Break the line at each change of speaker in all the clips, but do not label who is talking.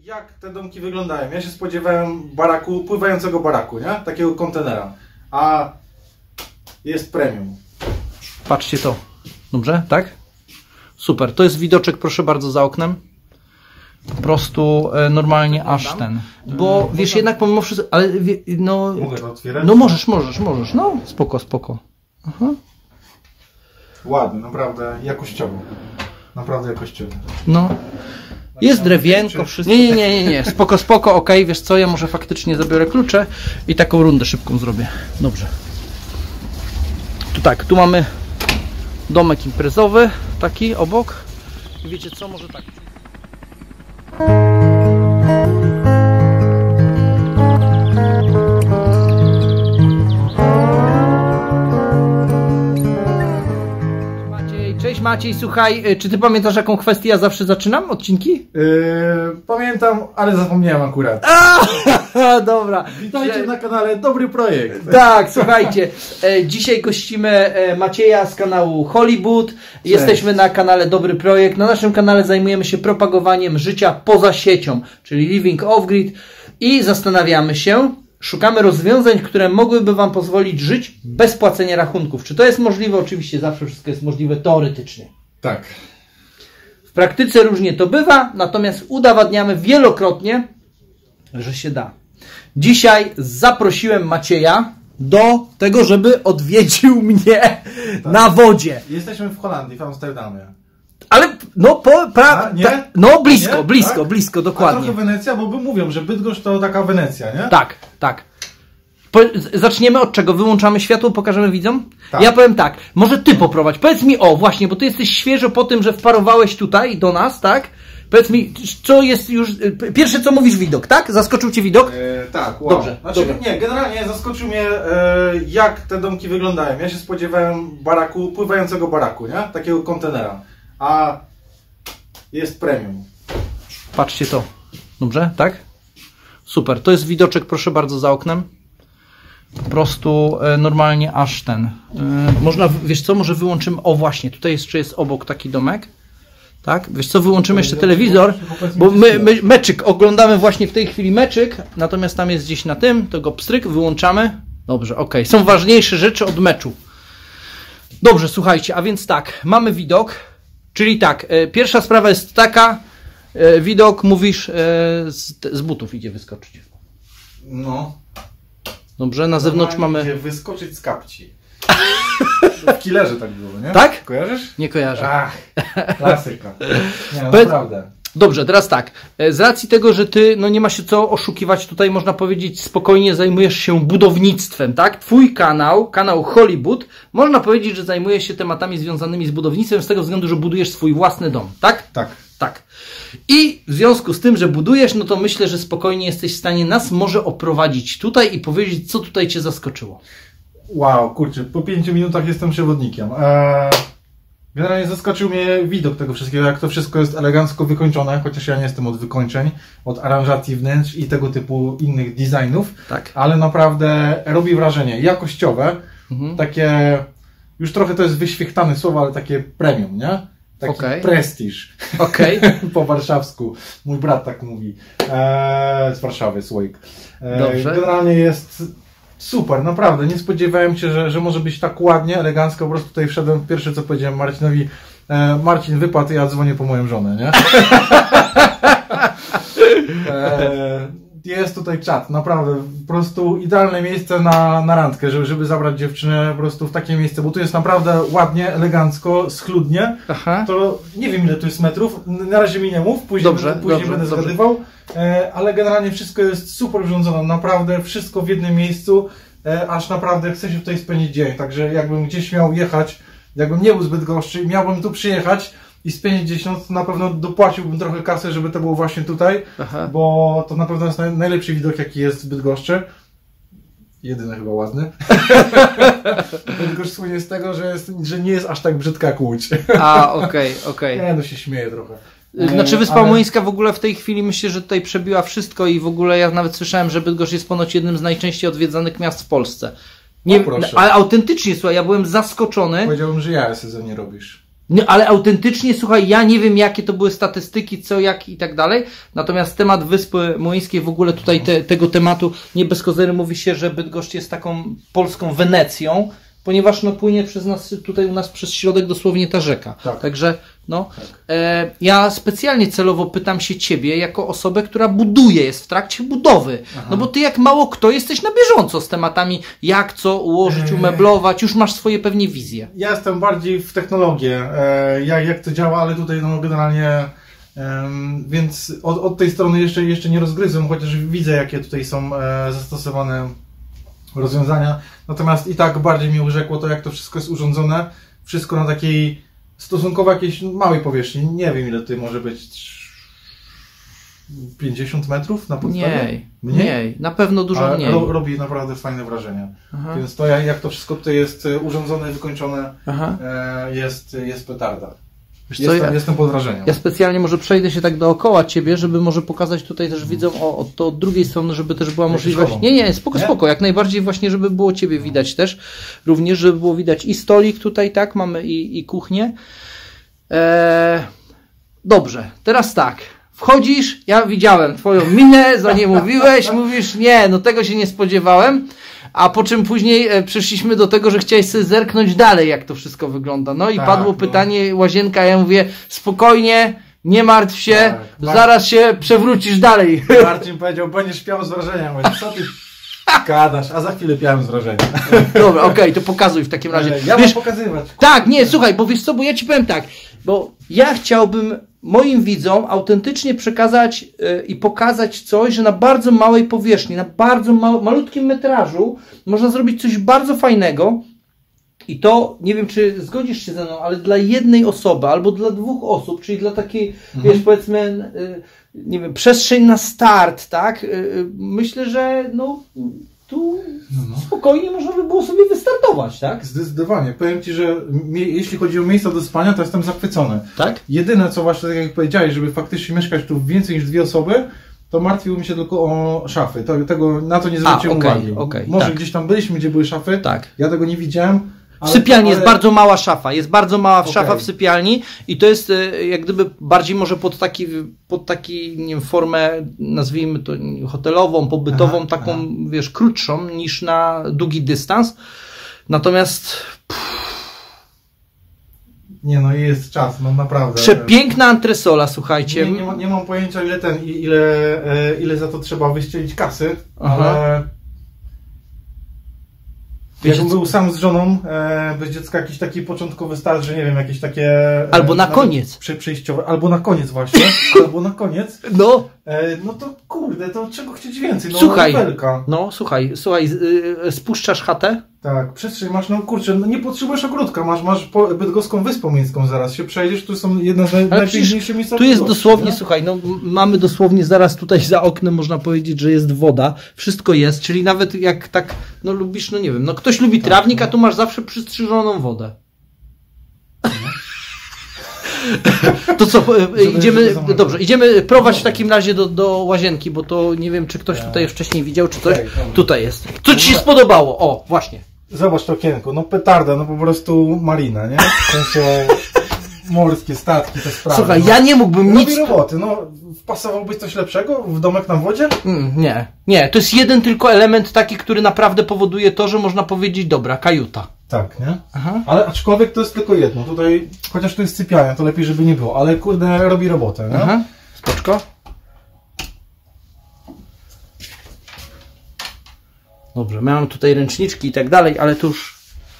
Jak te domki wyglądają? Ja się spodziewałem baraku, pływającego baraku, nie? Takiego kontenera. A jest premium.
Patrzcie to. Dobrze, tak? Super. To jest widoczek, proszę bardzo, za oknem. Po prostu normalnie aż ten. Bo wiesz, jednak pomimo wszystko, ale no...
Mogę to otwierać?
No możesz. No, spoko. Aha.
Ładny, naprawdę jakościowo. Naprawdę jakościowo.
No. Jest drewienko, wszystko. Nie. Spoko, okej, wiesz co, ja może faktycznie zabiorę klucze i taką rundę szybką zrobię. Dobrze. Tu tak, tu mamy domek imprezowy, taki obok. I wiecie co, może tak. Cześć Maciej, słuchaj, czy ty pamiętasz, jaką kwestię ja zawsze zaczynam odcinki?
Pamiętam, ale zapomniałem akurat.
Dobra.
Witajcie na kanale Dobry Projekt.
Tak, słuchajcie, dzisiaj gościmy Macieja z kanału Hollywood. Jesteśmy na kanale Dobry Projekt. Na naszym kanale zajmujemy się propagowaniem życia poza siecią, czyli living off-grid i zastanawiamy się, szukamy rozwiązań, które mogłyby Wam pozwolić żyć bez płacenia rachunków. Czy to jest możliwe? Oczywiście zawsze wszystko jest możliwe teoretycznie.
Tak.
W praktyce różnie to bywa, natomiast udowadniamy wielokrotnie, że się da. Dzisiaj zaprosiłem Macieja do tego, żeby odwiedził mnie na wodzie.
Jesteśmy w Holandii, w Amsterdamie.
Ale no
nie?
No blisko,
Nie?
blisko,
Tak?
dokładnie.
A trochę Wenecja, bo mówią, że Bydgoszcz to taka Wenecja, nie?
Tak. Zaczniemy od czego? Wyłączamy światło, pokażemy widzom?
Tak.
Ja powiem tak, może ty poprowadź. Powiedz mi, właśnie, bo ty jesteś świeżo po tym, że wparowałeś tutaj do nas, tak? Powiedz mi, co jest już... Pierwsze co mówisz, widok, tak? Zaskoczył cię widok?
Tak, wow.
Dobrze.
Nie, generalnie zaskoczył mnie, jak te domki wyglądają. Ja się spodziewałem baraku, pływającego baraku, nie? Takiego kontenera. A jest premium.
Patrzcie to. Dobrze, tak? Super. To jest widoczek, proszę bardzo, za oknem. Po prostu normalnie aż ten. Można, wiesz co, może wyłączymy... O właśnie, tutaj jeszcze jest obok taki domek. Tak? Wiesz co, wyłączymy jeszcze telewizor, bo my meczyk, oglądamy właśnie w tej chwili meczyk, natomiast tam jest gdzieś na tym, to go pstryk, wyłączamy. Dobrze, okej. Są ważniejsze rzeczy od meczu. Dobrze, słuchajcie, a więc tak, mamy widok, czyli tak, pierwsza sprawa jest taka, widok, mówisz, z butów idzie wyskoczyć.
No.
Dobrze, na zewnątrz mamy...
Idzie wyskoczyć z kapci. W Killerze tak było, nie?
Tak?
Kojarzysz?
Nie kojarzę.
Ach, klasyka. Nie, naprawdę.
Dobrze, teraz tak. Z racji tego, że ty, no nie ma się co oszukiwać, tutaj można powiedzieć spokojnie zajmujesz się budownictwem, tak? Twój kanał Hollywood, można powiedzieć, że zajmuje się tematami związanymi z budownictwem z tego względu, że budujesz swój własny dom, tak? Tak. I w związku z tym, że budujesz, no to myślę, że spokojnie jesteś w stanie nas może oprowadzić tutaj i powiedzieć, co tutaj cię zaskoczyło.
Wow, kurczę, po 5 minutach jestem przewodnikiem. Generalnie zaskoczył mnie widok tego wszystkiego, jak to wszystko jest elegancko wykończone, chociaż ja nie jestem od wykończeń, od aranżacji wnętrz i tego typu innych designów,
tak. Ale
naprawdę robi wrażenie jakościowe, takie, już trochę to jest wyświechtane słowo, ale takie premium, nie? Taki prestiż. Po warszawsku. Mój brat tak mówi. Z Warszawy, Słoik.
Dobrze.
Generalnie jest super, naprawdę. Nie spodziewałem się, że może być tak ładnie, elegancko. Po prostu tutaj wszedłem, pierwsze co powiedziałem Marcinowi, Marcin, wypłat, ja dzwonię po moją żonę, nie? Jest tutaj czat, naprawdę, po prostu idealne miejsce na randkę, żeby zabrać dziewczynę po prostu w takie miejsce, bo tu jest naprawdę ładnie, elegancko, schludnie.
Aha.
To nie wiem ile tu jest metrów, na razie mi nie mów, później będę zgadywał, ale generalnie wszystko jest super urządzone, naprawdę wszystko w jednym miejscu, aż naprawdę chce się tutaj spędzić dzień, także jakbym gdzieś miał jechać, jakbym nie był z Bydgoszczy i miałbym tu przyjechać i spędzić gdzieś noc, to na pewno dopłaciłbym trochę kasy, żeby to było właśnie tutaj, bo to na pewno jest najlepszy widok, jaki jest w Bydgoszczy. Jedyny chyba ładny. Bydgoszcz słynie z tego, że nie jest aż tak brzydka jak Łódź.
Okej.
Nie, no się śmieję trochę.
Znaczy Wyspa Młyńska w ogóle w tej chwili myślę, że tutaj przebiła wszystko i w ogóle ja nawet słyszałem, że Bydgoszcz jest ponoć jednym z najczęściej odwiedzanych miast w Polsce. Nie, ale autentycznie, słuchaj, ja byłem zaskoczony.
Powiedziałbym, że ja sezonie robisz.
No, ale autentycznie, słuchaj, ja nie wiem, jakie to były statystyki, co, jak i tak dalej, natomiast temat Wyspy Młyńskiej, w ogóle tutaj tego tematu, nie bez kozery mówi się, że Bydgoszcz jest taką polską Wenecją, ponieważ no, płynie przez nas, tutaj u nas przez środek dosłownie ta rzeka. Tak. Także no, ja specjalnie celowo pytam się Ciebie jako osobę, która buduje, jest w trakcie budowy. Aha. No bo Ty jak mało kto jesteś na bieżąco z tematami, jak co ułożyć, umeblować, już masz swoje pewnie wizje.
Ja jestem bardziej w technologię, jak to działa, ale tutaj no generalnie więc od tej strony jeszcze nie rozgryzłem, chociaż widzę, jakie tutaj są zastosowane rozwiązania. Natomiast i tak bardziej mi urzekło to, jak to wszystko jest urządzone. Wszystko na takiej stosunkowo jakiejś małej powierzchni. Nie wiem, ile tutaj może być. 50 metrów na podstawie?
Mniej. Na pewno dużo
ale
mniej.
Robi naprawdę fajne wrażenie. Aha. Więc to, jak to wszystko tutaj jest urządzone, wykończone, jest petarda. Jestem pod wrażeniem.
Ja specjalnie może przejdę się tak dookoła Ciebie, żeby może pokazać tutaj też widzom to od drugiej strony, żeby też była możliwość... Nie, spoko, jak najbardziej właśnie, żeby było Ciebie widać też. Również, żeby było widać i stolik tutaj, tak, mamy i kuchnię. Dobrze, teraz tak. Wchodzisz, ja widziałem Twoją minę, za nie mówiłeś, mówisz, nie, no tego się nie spodziewałem. A po czym później przeszliśmy do tego, że chciałeś sobie zerknąć dalej, jak to wszystko wygląda. No i padło pytanie, łazienka, ja mówię, spokojnie, nie martw się, zaraz się przewrócisz dalej.
Marcin powiedział, będziesz piał z wrażenia. Mówię, co ty gadasz, a za chwilę piałem z wrażenia.
Dobra, okej, to pokazuj w takim razie.
Ja mam pokazywać.
Tak, nie, słuchaj, bo wiesz co, bo ja Ci powiem tak, bo ja chciałbym moim widzom autentycznie przekazać i pokazać coś, że na bardzo małej powierzchni, na bardzo malutkim metrażu można zrobić coś bardzo fajnego i to, nie wiem czy zgodzisz się ze mną, ale dla jednej osoby albo dla dwóch osób, czyli dla takiej, wiesz, powiedzmy, nie wiem, przestrzeń na start, tak? Myślę, że no tu spokojnie można by było sobie wystartować, tak?
Zdecydowanie. Powiem Ci, że jeśli chodzi o miejsca do spania, to jestem zachwycony.
Tak?
Jedyne, co właśnie, tak jak powiedziałeś, żeby faktycznie mieszkać tu więcej niż 2 osoby, to martwiłbym się tylko o szafy. Na to nie zwróciłem uwagi. Może tak. Gdzieś tam byliśmy, gdzie były szafy. Tak. Ja tego nie widziałem.
W sypialni jest bardzo mała szafa, jest bardzo mała szafa w sypialni i to jest jak gdyby bardziej może pod taki nie wiem, formę, nazwijmy to hotelową, pobytową, taką wiesz, krótszą niż na długi dystans. Natomiast
nie no, jest czas, no naprawdę.
Przepiękna antresola, słuchajcie.
Nie mam pojęcia ile za to trzeba wyścielić kasy, ale jakbym był sam z żoną, bez dziecka jakiś taki początkowy start, że nie wiem, jakieś takie...
Albo na koniec.
Przejściowe, albo na koniec właśnie, albo na koniec.
No.
No to kurde, to czego chcieć więcej? No,
słuchaj, spuszczasz chatę?
Tak, przestrzeń masz, no kurczę, no nie potrzebujesz ogródka, masz Bydgoską Wyspą Młyńską zaraz się przejdziesz, tu są jedne z najpiękniejszych miejsc.
Tu jest dosłownie, słuchaj, no mamy dosłownie zaraz tutaj za oknem, można powiedzieć, że jest woda, wszystko jest, czyli nawet jak tak, no lubisz, no nie wiem, no ktoś lubi trawnik, a tu masz zawsze przystrzyżoną wodę. To co, idziemy prowadzić w takim razie do łazienki, bo to nie wiem, czy ktoś tutaj wcześniej widział, czy coś. Tutaj jest. Co Ci się spodobało? O, właśnie.
Zobacz to okienko, no petarda, no po prostu marina, nie? W sensie morskie statki, te sprawy.
Słuchaj, ja nie mógłbym nic...
Robi roboty, no wpasowałbyś coś lepszego w domek na wodzie?
Nie, to jest jeden tylko element taki, który naprawdę powoduje to, że można powiedzieć, dobra, kajuta.
Tak, nie? Ale aczkolwiek to jest tylko jedno, tutaj, chociaż to jest sypialnia, to lepiej, żeby nie było, ale kurde, robi robotę, nie?
Spoczko. Dobrze, miałem tutaj ręczniczki i tak dalej, ale to już...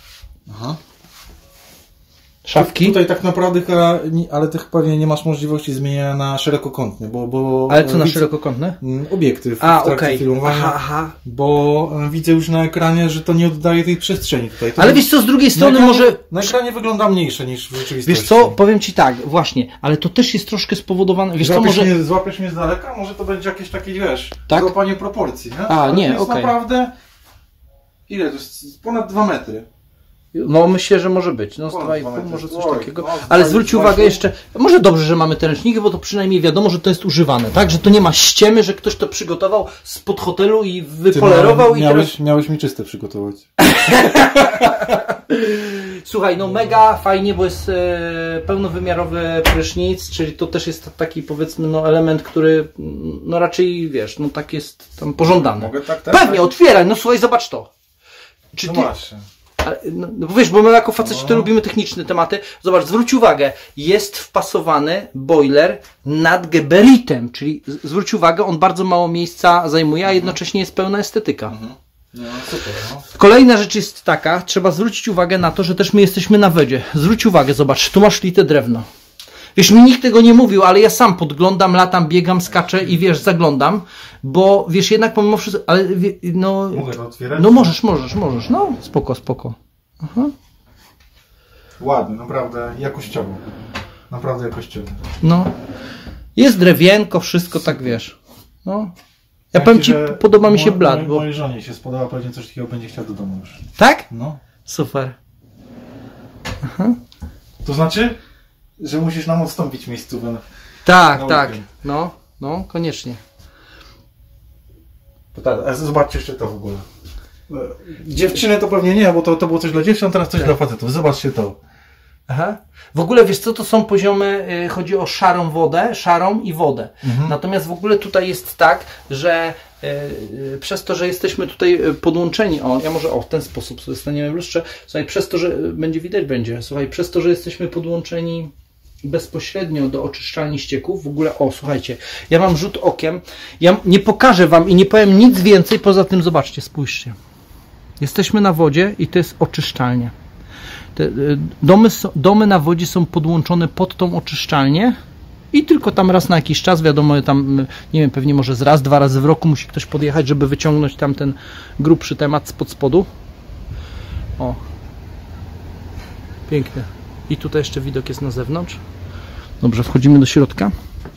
Szafki.
Tutaj tak naprawdę, ale ty pewnie nie masz możliwości zmieniania na szerokokątne, bo
ale co na szerokokątne?
Obiektyw w trakcie filmowania, bo widzę już na ekranie, że to nie oddaje tej przestrzeni tutaj.
Ale wiesz co, z drugiej strony
na ekranie wygląda mniejsze niż w rzeczywistości.
Wiesz co, powiem Ci tak, właśnie, ale to też jest troszkę spowodowane, wiesz co, może...
Złapiesz mnie z daleka? Może to będzie jakieś takie, wiesz, złapanie proporcji, nie?
Nie,
to jest naprawdę... Ile? To jest ponad 2 metry.
No myślę, że może być. No z 2,5 może coś takiego. Ale zwróć uwagę jeszcze, może dobrze, że mamy te ręczniki, bo to przynajmniej wiadomo, że to jest używane, tak? Że to nie ma ściemy, że ktoś to przygotował spod hotelu i wypolerował.
Miałeś mi czyste przygotować.
Słuchaj, no mega fajnie, bo jest pełnowymiarowy prysznic, czyli to też jest taki, powiedzmy, no element, który no raczej, wiesz, no tak jest tam pożądany.
Mogę tak?
Pewnie, otwieraj, no słuchaj, zobacz to. Czy
no
ty...
właśnie.
No wiesz, bo my jako faceci to lubimy techniczne tematy. Zobacz, zwróć uwagę, jest wpasowany boiler nad geberitem, czyli zwróć uwagę, on bardzo mało miejsca zajmuje, a jednocześnie jest pełna estetyka.
No, super, no.
Kolejna rzecz jest taka, trzeba zwrócić uwagę na to, że też my jesteśmy na wodzie. Zwróć uwagę, zobacz, tu masz lite drewno. Wiesz, mi nikt tego nie mówił, ale ja sam podglądam, latam, biegam, skaczę i wiesz, zaglądam, bo wiesz, jednak pomimo wszystko, ale no...
Mogę to otwierać?
No możesz, no spoko. Aha.
Ładny, naprawdę jakościowo. Naprawdę jakościowo.
No. Jest drewienko, wszystko tak wiesz. No. Ja powiem Ci, podoba mi się blat. Bo...
Mojej żonie się spodoba, pewnie coś takiego będzie chciał do domu już.
Tak?
No.
Super. Aha.
To znaczy, że musisz nam odstąpić miejscówę.
Tak. No, koniecznie.
Zobaczcie jeszcze to w ogóle. Dziewczyny to pewnie nie, bo to było coś dla dziewczyn, teraz coś dla facetów. Zobaczcie to.
Aha. W ogóle wiesz co, to są poziomy, chodzi o szarą wodę, szarą i wodę. Natomiast w ogóle tutaj jest tak, że przez to, że jesteśmy tutaj podłączeni, ja może w ten sposób sobie staniemy w lustrze, słuchaj, przez to, że przez to, że jesteśmy podłączeni bezpośrednio do oczyszczalni ścieków, w ogóle, słuchajcie, ja mam rzut okiem, ja nie pokażę Wam i nie powiem nic więcej, poza tym zobaczcie, spójrzcie. Jesteśmy na wodzie i to jest oczyszczalnia. Te domy na wodzie są podłączone pod tą oczyszczalnię i tylko tam raz na jakiś czas, wiadomo, tam, nie wiem, pewnie może dwa razy w roku musi ktoś podjechać, żeby wyciągnąć tam ten grubszy temat spod spodu. O. Piękne. I tutaj jeszcze widok jest na zewnątrz. Dobrze, wchodzimy do środka.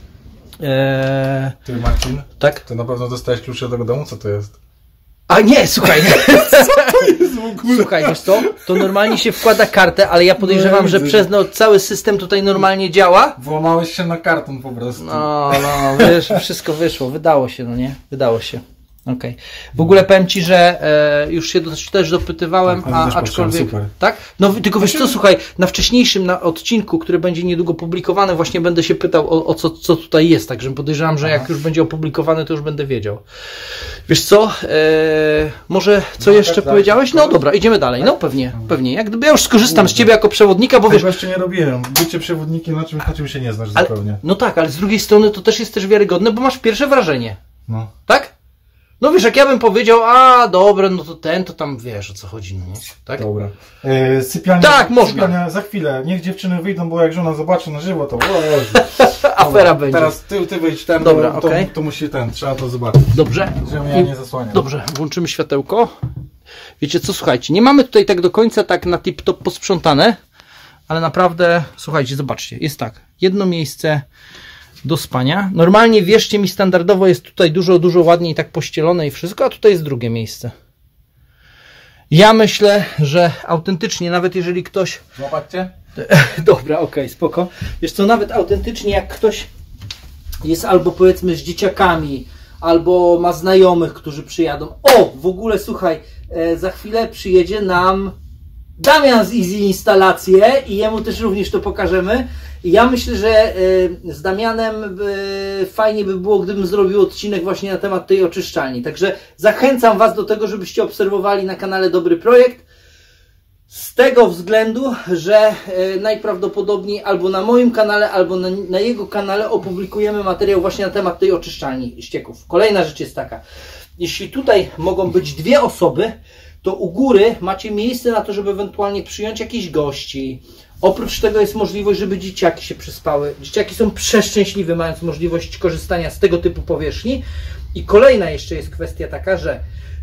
Ty, Marcin?
Tak?
To na pewno dostałeś klucze do tego domu? Co to jest?
A nie, słuchaj.
Co to jest w ogóle?
Słuchaj, wiesz co? To normalnie się wkłada kartę, ale ja podejrzewam, że przez cały system tutaj normalnie działa.
Włamałeś się na karton po prostu.
No, wiesz, wszystko wyszło. Wydało się, no nie? Wydało się. Okej. W ogóle powiem Ci, że już się też dopytywałem, aczkolwiek...
Super.
Tak? No tylko wiesz co, słuchaj, na wcześniejszym odcinku, który będzie niedługo publikowany, właśnie będę się pytał o co tutaj jest, także podejrzewam, że jak już będzie opublikowany, to już będę wiedział. Wiesz co, może co jeszcze powiedziałeś? No dobra, idziemy dalej. No pewnie. Jak gdyby ja już skorzystam z Ciebie jako przewodnika, bo wiesz...
Tego jeszcze nie robiłem. Bycie przewodnikiem na czym się nie znasz zupełnie.
No tak, ale z drugiej strony to też jest wiarygodne, bo masz pierwsze wrażenie.
No.
Tak? No wiesz, jak ja bym powiedział, dobra, no to tam wiesz, o co chodzi, no nie? Tak?
Dobra. Sypialnia,
tak, można.
Sypialnia za chwilę. Niech dziewczyny wyjdą, bo jak żona zobaczy na żywo, to...
Afera będzie.
Teraz ty wyjdź ten,
dobra,
to musi trzeba to zobaczyć.
Dobrze.
Żebym ja nie zasłaniał.
Dobrze, włączymy światełko. Wiecie co, słuchajcie, nie mamy tutaj tak do końca tak na tip-top posprzątane, ale naprawdę, słuchajcie, zobaczcie, jest tak, jedno miejsce do spania. Normalnie, wierzcie mi, standardowo jest tutaj dużo ładniej tak pościelone i wszystko, a tutaj jest drugie miejsce. Ja myślę, że autentycznie, nawet jeżeli ktoś...
Zobaczcie.
Dobra, okej, spoko. Wiesz co, nawet autentycznie jak ktoś jest albo powiedzmy z dzieciakami, albo ma znajomych, którzy przyjadą. W ogóle słuchaj, za chwilę przyjedzie nam Damian z Easy Instalacje i jemu też również to pokażemy. I ja myślę, że z Damianem fajnie by było, gdybym zrobił odcinek właśnie na temat tej oczyszczalni. Także zachęcam Was do tego, żebyście obserwowali na kanale Dobry Projekt. Z tego względu, że najprawdopodobniej albo na moim kanale, albo na jego kanale opublikujemy materiał właśnie na temat tej oczyszczalni ścieków. Kolejna rzecz jest taka. Jeśli tutaj mogą być dwie osoby, to u góry macie miejsce na to, żeby ewentualnie przyjąć jakichś gości. Oprócz tego jest możliwość, żeby dzieciaki się przyspały. Dzieciaki są przeszczęśliwe, mając możliwość korzystania z tego typu powierzchni. I kolejna jeszcze jest kwestia taka, że,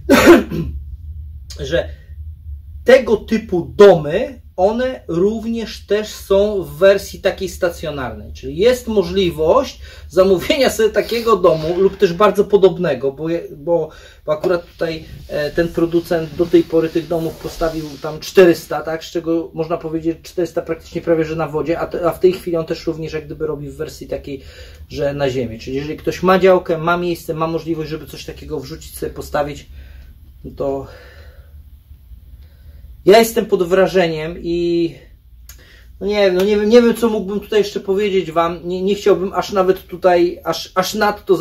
że tego typu domy, one również też są w wersji takiej stacjonarnej. Czyli jest możliwość zamówienia sobie takiego domu lub też bardzo podobnego, bo akurat tutaj ten producent do tej pory tych domów postawił tam 400, tak, z czego można powiedzieć 400 praktycznie prawie, że na wodzie, a w tej chwili on też również jak gdyby robi w wersji takiej, że na ziemi. Czyli jeżeli ktoś ma działkę, ma miejsce, ma możliwość, żeby coś takiego wrzucić sobie, postawić, to Ja jestem pod wrażeniem i no nie wiem, co mógłbym tutaj jeszcze powiedzieć wam. Nie chciałbym aż nawet tutaj, aż nadto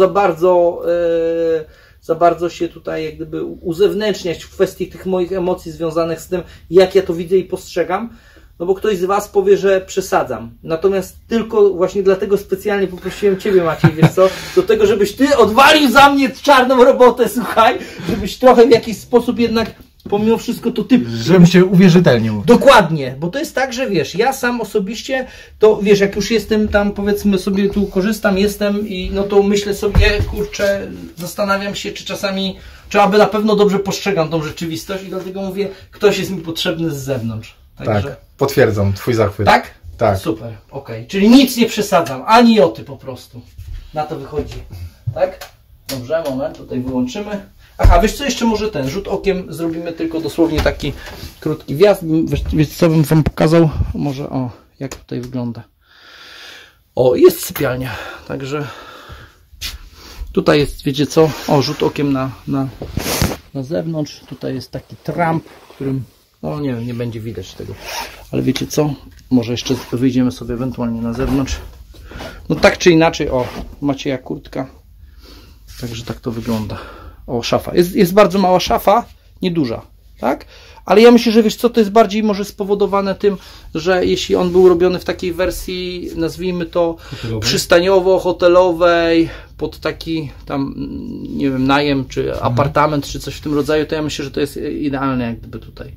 za bardzo się tutaj jak gdyby uzewnętrzniać w kwestii tych moich emocji związanych z tym, jak ja to widzę i postrzegam. No bo ktoś z was powie, że przesadzam. Natomiast tylko właśnie dlatego specjalnie poprosiłem ciebie, Maciej, wiesz co, do tego, żebyś ty odwalił za mnie czarną robotę, słuchaj, żebyś trochę w jakiś sposób jednak pomimo wszystko to ty...
Żebym się uwierzytelnił.
Dokładnie, bo to jest tak, że wiesz, ja sam osobiście, to wiesz, jak już jestem tam, powiedzmy sobie tu korzystam, jestem i no to myślę sobie, kurczę, zastanawiam się, czy czasami, czy aby na pewno dobrze postrzegam tą rzeczywistość i dlatego mówię, ktoś jest mi potrzebny z zewnątrz. Także...
Tak, potwierdzam twój zachwyt.
Tak?
Tak.
Super, okej. Czyli nic nie przesadzam, ani joty po prostu. Na to wychodzi. Tak? Dobrze, moment, tutaj wyłączymy. Aha, wiesz co, jeszcze może ten rzut okiem zrobimy tylko dosłownie taki krótki wjazd. Wiesz co bym wam pokazał? Może o, jak tutaj wygląda. O, jest sypialnia. Także tutaj jest, wiecie co? O, rzut okiem na zewnątrz. Tutaj jest taki tramp, w którym, no nie wiem, nie będzie widać tego. Ale wiecie co? Może jeszcze wyjdziemy sobie ewentualnie na zewnątrz. No tak czy inaczej, o, Macieja kurtka. Także tak to wygląda. O, szafa. Jest bardzo mała szafa, nieduża, tak? Ale ja myślę, że wiesz co, to jest bardziej może spowodowane tym, że jeśli on był robiony w takiej wersji, nazwijmy to przystaniowo-hotelowej, pod taki tam, nie wiem, najem, czy apartament, czy coś w tym rodzaju, to ja myślę, że to jest idealne jak gdyby tutaj.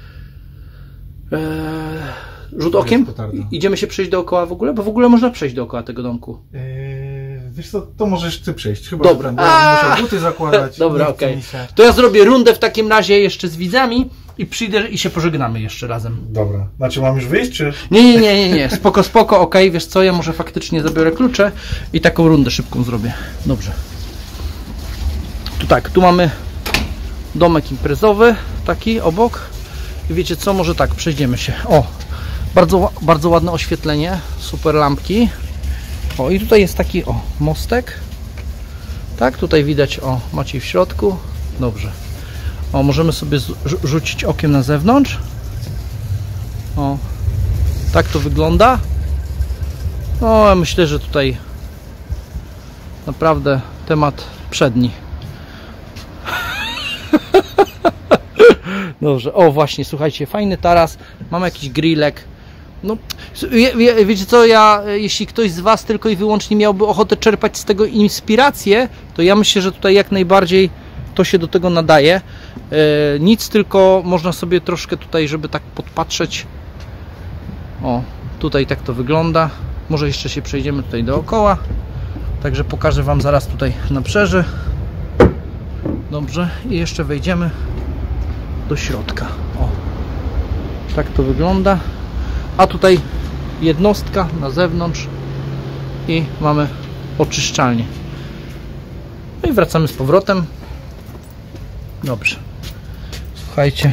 Rzut okiem? Idziemy się przejść dookoła w ogóle? Bo w ogóle można przejść dookoła tego domku.
Wiesz co, to możesz ty przejść. Chyba,
dobra.
Muszę buty zakładać.
Dobra, okej. To ja zrobię rundę w takim razie jeszcze z widzami i przyjdę i się pożegnamy jeszcze razem.
Dobra. Znaczy mam już wyjść, czy?
Nie. Spoko, okej. Wiesz co, ja może faktycznie zabiorę klucze i taką rundę szybką zrobię. Dobrze. Tu tak, tu mamy domek imprezowy, taki obok. I wiecie co, może tak, przejdziemy się. O, bardzo ładne oświetlenie, super lampki. O, i tutaj jest taki, o, mostek. Tak, tutaj widać, o, Maciej w środku. Dobrze. O, możemy sobie rzucić okiem na zewnątrz. O, tak to wygląda. No, ja myślę, że tutaj naprawdę temat przedni. Dobrze, o właśnie, słuchajcie, fajny taras, mam jakiś grillek. No, wiecie co, jeśli ktoś z was tylko i wyłącznie miałby ochotę czerpać z tego inspirację, to ja myślę, że tutaj jak najbardziej to się do tego nadaje. Nic, tylko można sobie troszkę tutaj, żeby tak podpatrzeć. O, tutaj tak to wygląda. Może jeszcze się przejdziemy tutaj dookoła. Także pokażę wam zaraz tutaj na brzeży. Dobrze, i jeszcze wejdziemy do środka. O, tak to wygląda. A tutaj jednostka na zewnątrz i mamy oczyszczalnię. No i wracamy z powrotem. Dobrze. Słuchajcie.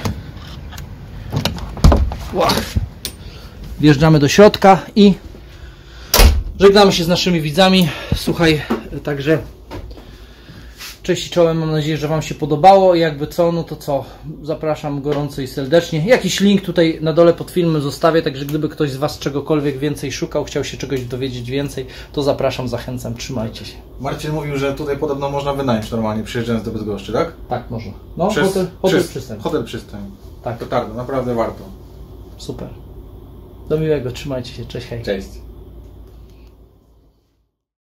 Wjeżdżamy do środka i żegnamy się z naszymi widzami. Słuchaj, także cześć i czołem, mam nadzieję, że wam się podobało i jakby co, no to co, zapraszam gorąco i serdecznie. Jakiś link tutaj na dole pod filmem zostawię, także gdyby ktoś z was czegokolwiek więcej szukał, chciał się czegoś dowiedzieć więcej, to zapraszam, zachęcam, trzymajcie się.
Marcin mówił, że tutaj podobno można wynająć normalnie, przyjeżdżając do Bydgoszczy, tak?
Tak, można. No, hotel przystań.
Hotel przystań.
Tak.
To naprawdę, naprawdę warto.
Super. Do miłego, trzymajcie się, cześć, hej.
Cześć.